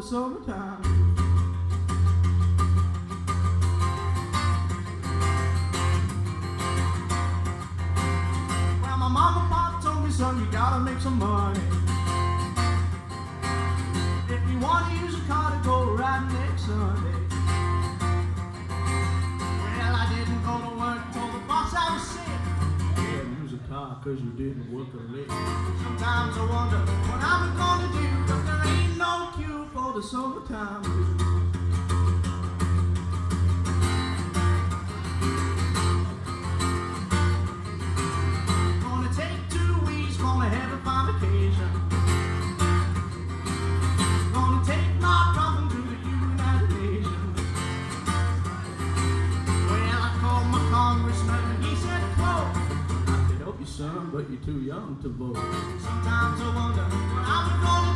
summertime. Well, my mama and pop told me, son, you gotta make some money. If you want to use a car to go riding next Sunday. Well, I didn't go to work, told the boss I was sick. Yeah, use a car cause you didn't work a lick. Sometimes I wonder what I'm gonna do, cause there ain't no cure for the summertime blues. Gonna take 2 weeks, gonna have a fine vacation. Gonna take my problem to the United Nations. Well, I called my congressman and he said, quote, I can help you, son, but you're too young to vote. Sometimes I wonder what I'm gonna